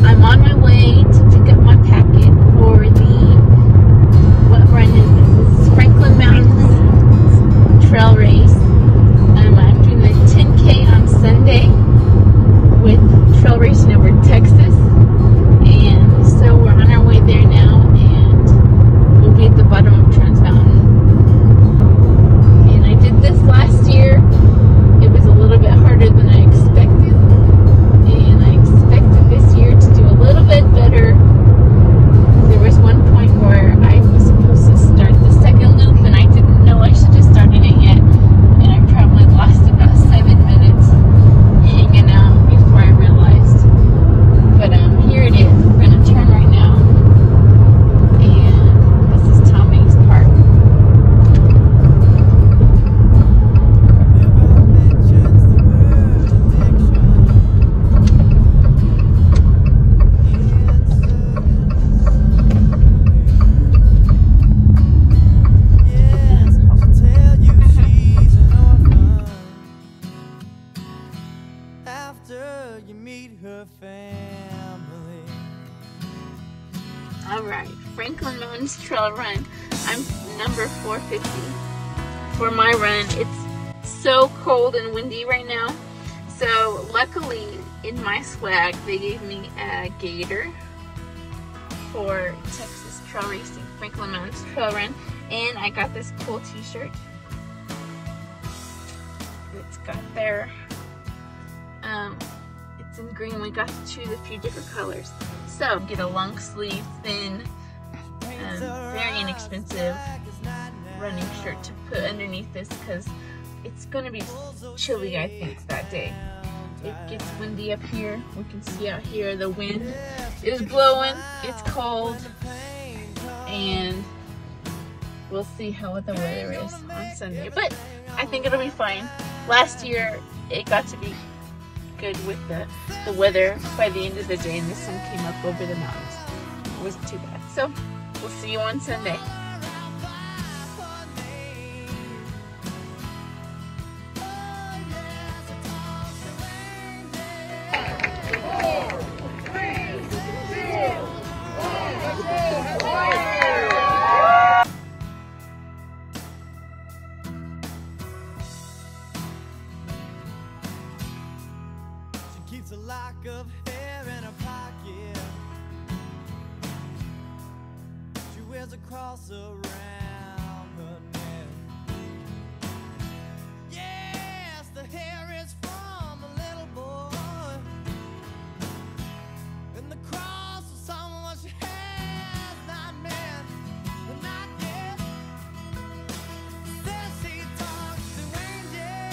I'm on my way to pick up my packet for what run is this? This is Franklin Mountains Trail Race. I'm doing the 10K on Sunday with Trail Racing over Texas. And so we're on our way there now, and we'll be at the bottom of Trans Mountain. And I did this last year. It was a little bit harder than I expected. And I expected this year to do a little bit better. There was one point where I was supposed to start the second loop and I didn't know I should have started it yet. And I probably lost about 7 minutes hanging out before I realized. But here it is. We're going to turn right now. And this is Tommy's Park. After you meet her family. Alright, Franklin Mountains Trail Run. I'm number 450 for my run. It's so cold and windy right now. So luckily in my swag they gave me a gator for Texas Trail Racing, Franklin Mountains Trail Run. And I got this cool t-shirt. It's got their it's in green. We got to choose a few different colors. So get a long sleeve, thin, very inexpensive running shirt to put underneath this because it's going to be chilly, I think, that day. It gets windy up here. We can see out here the wind is blowing. It's cold, and we'll see how the weather is on Sunday. But I think it'll be fine. Last year it got to be good with the weather by the end of the day, and the sun came up over the mountains. It wasn't too bad. So we'll see you on Sunday. Keeps a lock of hair in her pocket. She wears a cross around her neck. Yes, the hair is from a little boy, and the cross was someone she has not met, but not yet. Says she talks to angels.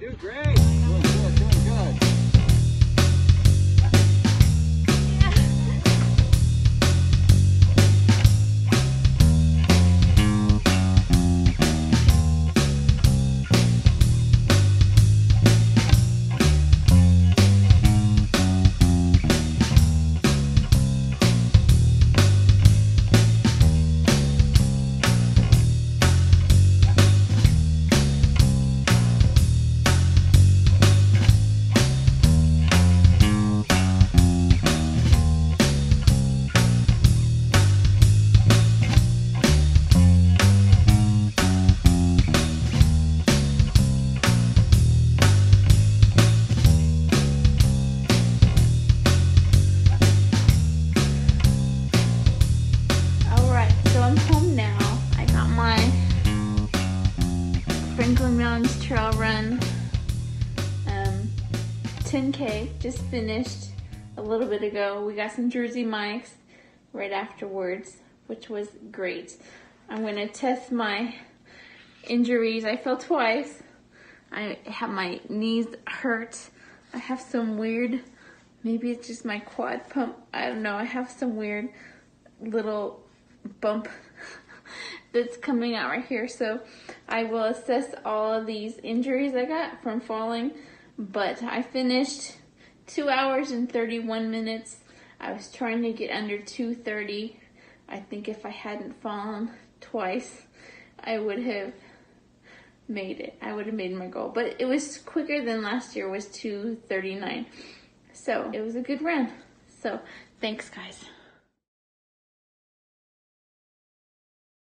do great. Doing good, doing good. Trail run 10K just finished a little bit ago. We got some Jersey Mikes right afterwards, which was great. I'm gonna test my injuries. I fell twice. I have my knees hurt. I have some weird, maybe it's just my quad pump. I don't know. I have some weird little bump that's coming out right here. So I will assess all of these injuries I got from falling. But I finished 2 hours and 31 minutes. I was trying to get under 2:30. I think if I hadn't fallen twice, I would have made it. I would have made my goal. But it was quicker than last year, was 2:39. So it was a good run. So thanks, guys.